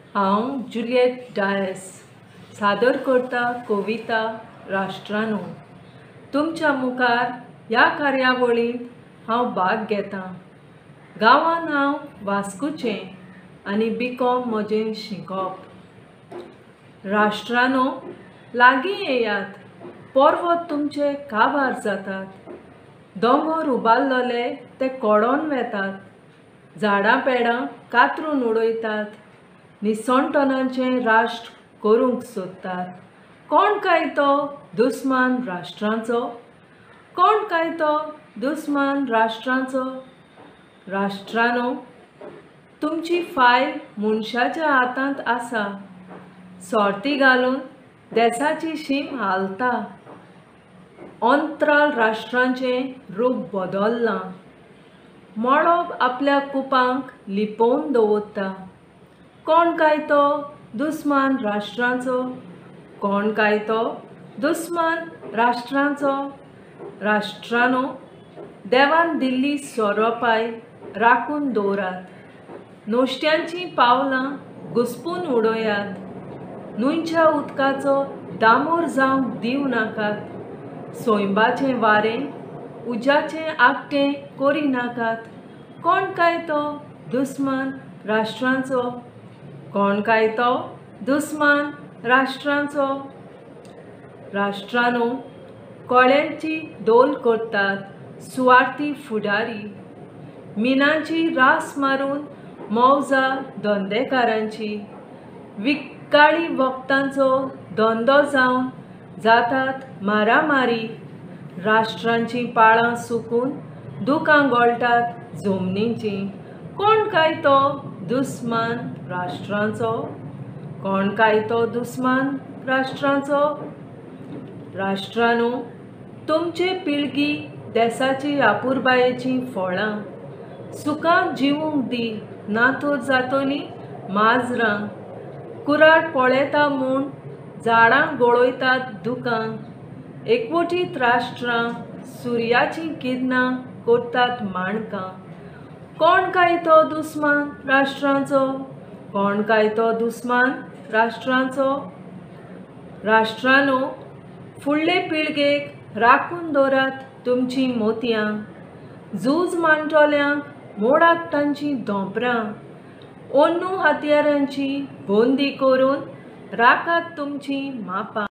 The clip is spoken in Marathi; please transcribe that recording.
हांव जुलियट डायस सादर करता कविता राष्ट्रानो। तुमच्या मुखार ह्या कार्यावळींत हांव भाग घेतां। गांवांत हांव वास्कुचें आनी बीकॉम म्हजें शिकप। राष्ट्रानो, लागीं येयात, पर्वत तुमचे काबार जातात, दोंगर उबारलोले ते कोडोन वेतात, झाडां पेडां कातरून उडयतात, निसणटणांचें राष्ट्र करूंक सोदतात। कोण काय तो दुस्मान राष्ट्रांचो? कोण काय तो दुस्मान राष्ट्रांचो? राष्ट्रानो, तुमची फायल मनशाच्या हातांत आसा। सोरती घालून देशाची शीम हालता। अंतराळ राष्ट्रांचें रूप बदल्लां। मळब आपल्या कुपांक लिपोवन दवरता। कोण काय तो दुस्मान राष्ट्रांचो? कोण काय तो दुस्मान राष्ट्रांचो? राष्ट्रानो, देवान दिल्ली सोरोपाय राखून दवरात। नोश्त्यांचीं पावलां घुस्पून उडयात। न्हंयच्या उदकाचो दामोर जावंक दिवं नाकात। सोयंबाचें वारें उज्याचें आकटें करी नाकात। कोण काय तो दुस्मान राष्ट्रांचो? कोण काय तो दुस्मान राष्ट्रांचो? राष्ट्रानो, कोळ्यांची दोल करतात सुवार्थी फुडारी। मिनांची रास मारून मौजा धंदेकारांची। विकाळी वखदांचो धंदो जावन जातात मारामारी। राष्ट्रांचीं पाळां सुकून दुकां गळटात जमनीचीं। कोण काय तो दुस्मान राष्ट्रांचो? कोण काय तो दुस्मान राष्ट्रांचो? राष्ट्रानो, तुमचे पिळगी देशाची आपुरबायेचीं फळां। सुखान जिवूंक दी, नातोर जातलीं माजरां। कुराड पळयता म्हूण झाडां गळयतात दुकां। एकवटीत राष्ट्रां सुर्याचीं किरणां करतात माणकां। कोण काय तो दुस्मान राष्ट्रांचो? कोण काय तो दुस्मान राष्ट्रांचो? राष्ट्रानो, फुडले पिळगेक राखून दवरात तुमचीं मोतयां। झूज मांडटोल्यांक मोडात तांचीं धोंपरां। ओन्नू हातयारांची बंदी करून राखात तुमचीं मापां।